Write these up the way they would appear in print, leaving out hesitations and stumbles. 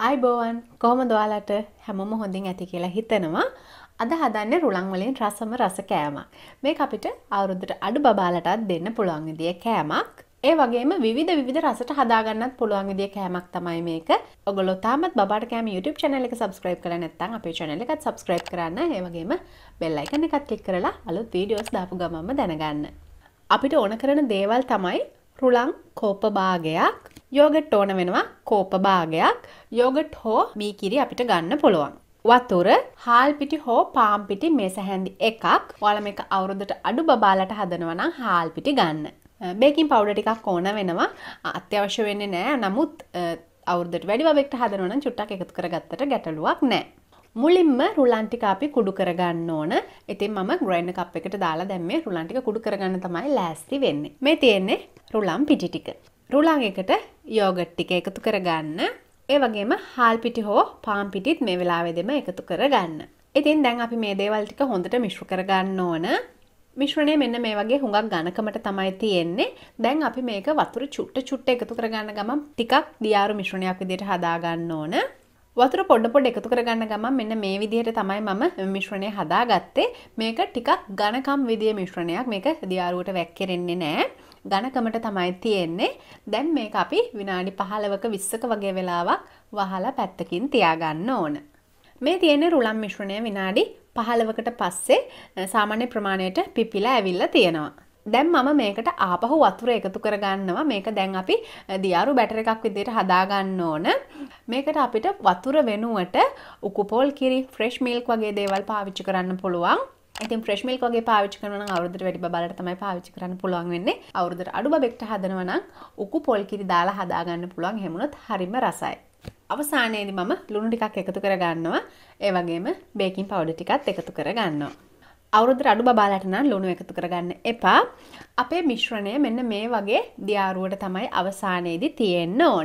අයිබෝවන් කොහොමද ඔයාලට හැමෝම හොඳින් ඇති කියලා හිතනවා. අද හදන්නේ රුලන් වලින් රසම රස කෑමක්. මේක අපිට අවුරුද්දට අඩු බබාලටත් දෙන්න පුළුවන් විදිය කෑමක්. ඒ වගේම විවිධ රසට හදා ගන්නත් පුළුවන් විදිය කෑමක් තමයි මේක. ඔයගොල්ලෝ තාමත් බබාට කෑම YouTube channel එක subscribe කරලා නැත්නම් අපේ channel එකත් subscribe කරන්න. ඒ වගේම bell icon එකත් click කරලා අලුත් videos දාපු ගමන්ම දැනගන්න. අපිට ඕන කරන දේවල් තමයි රුලන් කෝප භාගයක්, යෝගට් ඕන වෙනවා කෝප භාගයක්, යෝගට් හෝ මී කිරි අපිට ගන්න පුළුවන්. වතුර, හාල් පිටි හෝ පාන් පිටි මේස හැන්දි එකක්. ඔයාලා මේක අවුරුද්දට අඩු බබාලට හදනවා නම් හාල් පිටි ගන්න. බේකින් පවුඩර් ටිකක් ඕන වෙනවා. අත්‍යවශ්‍ය වෙන්නේ නැහැ. නමුත් අවුරුද්දට වැඩි බබෙක්ට හදනවා නම් චුට්ටක් එකතු කරගත්තට ගැටලුවක් නැහැ. මුලින්ම රුලන් ටික අපි කුඩු කරගන්න ඕන. ඉතින් මම ග්‍රයින්ඩර් කප් එකට දාලා දැන් මේ රුලන් ටික කුඩු කරගන්න තමයි ලෑස්ති වෙන්නේ. මේ තියෙන්නේ රුලන් පිටි ටික. රුලන් එකට යෝගට් ටික එකතු කරගන්න. ඒ වගේම හාල් පිටි හෝ පාන් පිටිත් මේ වෙලාවෙදිම එකතු කරගන්න. ඉතින් දැන් අපි මේ දේවල් ටික හොඳට මිශ්‍ර කරගන්න ඕන. මිශ්‍රණය මෙන්න මේ වගේ හුඟක් ඝනකමට තමයි තියෙන්නේ. දැන් අපි මේක වතුර චුට්ට එකතු කරගන්න ගමන් ටිකක් දියාරු මිශ්‍රණයක් විදිහට හදා ගන්න ඕන. වතුර පොඩ එකතු කරගන්න ගමන් මෙන්න මේ විදිහට තමයි මම මිශ්‍රණය හදාගත්තේ. මේක ටිකක් ඝනකම් විදිහේ මිශ්‍රණයක්. මේක දියාරුවට වැක්කිරෙන්නේ නැහැ. ඝනකමට තමයි තියෙන්නේ. දැන් මේක අපි විනාඩි 15ක 20ක වගේ වෙලාවක් වහලා පැත්තකින් තියාගන්න ඕන. මේ තියෙන්නේ රුලන් මිශ්‍රණය විනාඩි 15කට පස්සේ සාමාන්‍ය ප්‍රමාණයට පිපිලා ඇවිල්ලා තියෙනවා. දැන් මම මේකට ආපහු වතුර එකතු කරගන්නවා. මේක දැන් අපි දියාරු බැටර් එකක් විදිහට හදා ගන්න ඕන. මේකට අපිට වතුර වෙනුවට උකු පොල් කිරි, ෆ්‍රෙෂ් මිල්ක් වගේ දේවල් පාවිච්චි කරන්න පුළුවන්. ඉතින් ෆ්‍රෙෂ් මිල්ක් වගේ පාවිච්චි කරනවා නම් අවුරුද්දට වැඩි බබාලට තමයි පාවිච්චි කරන්න පුළුවන් වෙන්නේ. අවුරුද්දට අඩු බබෙක්ට හදනවා නම් උකු පොල් කිරි දාලා හදා ගන්න පුළුවන්. එහෙම වුණොත් හරිම රසයි. අවසානයේදී මම ලුණු ටිකක් එකතු කරගන්නවා. ඒ වගේම බේකින් පවුඩර් ටිකත් එකතු කරගන්නවා. අවුරුද්දට අඩු බබාලට නම් ලුණු එකතු කරගන්න එපා. අපේ මිශ්‍රණය මෙන්න මේ වගේ දියාරුවට තමයි අවසානයේදී තියෙන්න ඕන.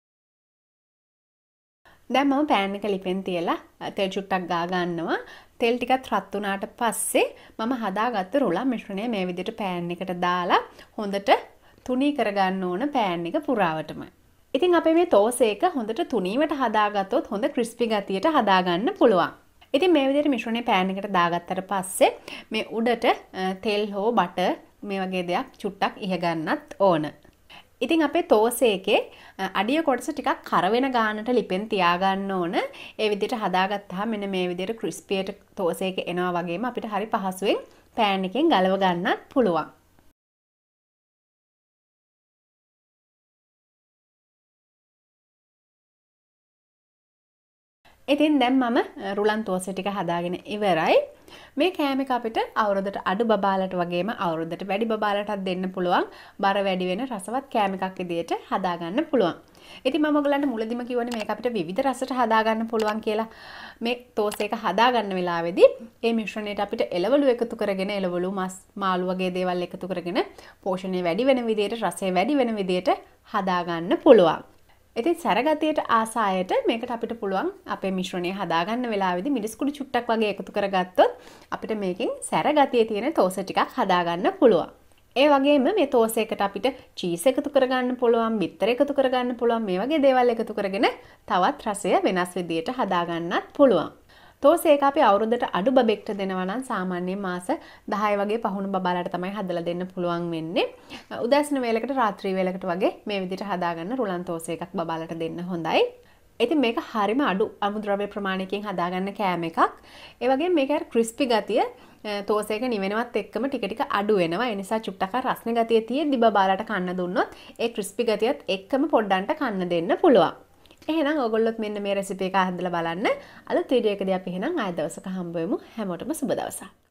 දැන් මම පෑන් එක ලිපෙන් තියලා තෙල් චුට්ටක් ගා ගන්නවා. තෙල් ටිකත් රත් වුණාට පස්සේ මම හදාගත්ත රුලන් මිශ්‍රණය මේ විදිහට පෑන් එකට දාලා හොඳට තුනී කරගන්න ඕන පෑන් එක පුරාවටම. ඉතින් අපේ මේ තෝසේක හොඳට තුනීවට හදාගත්තොත් හොඳ ක්‍රිස්පි ගතියට හදාගන්න පුළුවන්. ඉතින් මේ විදිහට මිශ්‍රණය පෑන් එකට දාගත්තට පස්සේ මේ උඩට තෙල් හෝ බටර් මේ වගේ දෙයක් චුට්ටක් ඉහ ගන්නත් ඕන. ඉතින් අපේ තෝසේකේ අඩිය කොටස ටිකක් කර වෙන ගානට ලිපෙන් තියාගන්න ඕන. ඒ විදිහට හදාගත්තාම මෙන්න මේ විදිහට ක්‍රිස්පියට තෝසේක එනවා වගේම අපිට හරි පහසුවෙන් පෑන් එකෙන් ගලව ගන්නත් පුළුවන්. ඉතින් දැන් මම රුලන් තෝසේ ටික හදාගෙන ඉවරයි. මේ කෑම එක අපිට අවුරුද්දට අඩු බබාලට වගේම අවුරුද්දට වැඩි බබාලටත් දෙන්න පුළුවන්. බර වැඩි වෙන රසවත් කෑම එකක් විදිහට හදාගන්න පුළුවන්. ඉතින් මම ඔයගලන්ට මුලදිම කිව්වනේ මේක අපිට විවිධ රසට හදාගන්න පුළුවන් කියලා. මේ තෝසේ එක හදාගන්න වෙලාවේදී මේ මිශ්‍රණයට අපිට එළවලු එකතු කරගෙන එළවලු මස් මාළු වගේ දේවල් එකතු කරගෙන පෝෂණය වැඩි වෙන විදිහට රසය වැඩි වෙන විදිහට හදාගන්න පුළුවන්. ඉතින් සැරගතියට ආසායට මේකට අපිට පුළුවන් අපේ මිශ්‍රණය හදාගන්න වෙලාවේදී මිරිස් කුඩු චුට්ටක් වගේ එකතු කරගත්තොත් අපිට මේකෙන් සැරගතියේ තියෙන තෝස ටිකක් හදාගන්න පුළුවන්. ඒ වගේම මේ තෝසයකට අපිට චීස් එකතු කරගන්න පුළුවන්, බිත්තර එකතු කරගන්න පුළුවන්. මේ වගේ දේවල් එකතු කරගෙන තවත් රසය වෙනස් විදියට හදාගන්නත් පුළුවන්. තෝසේක අපි අවුරුද්දට අඩු බබෙක්ට දෙනවා නම් සාමාන්‍යයෙන් මාස 10 වගේ පහුණු බබාලට තමයි හදලා දෙන්න පුළුවන් වෙන්නේ. උදෑසන වේලකට රාත්‍රී වේලකට වගේ මේ විදිහට හදාගන්න රුලන් තෝසේකක් බබාලට දෙන්න හොඳයි. ඉතින් මේක හරිම අඩු අමුද්‍රව්‍ය ප්‍රමාණයකින් හදාගන්න කෑම එකක්. ඒ වගේම මේක ක්‍රිස්පි ගතිය තෝසේක නිවෙනවත් එක්කම ටික ටික අඩු වෙනවා. ඒ නිසා චුට්ටක් රස්නේ ගතිය තියෙද්දි බබාලට කන්න දුන්නොත් ඒ ක්‍රිස්පි ගතියත් එක්කම පොඩ්ඩන්ට කන්න දෙන්න පුළුවන්. එහෙනම් ඔයගොල්ලොත් මෙන්න මේ රෙසිපි එක හදලා බලන්න. අලුත් වීඩියෝ එකදී අපි එහෙනම් ආයෙ දවසක හම්බ වෙමු. හැමෝටම සුබ දවසක්.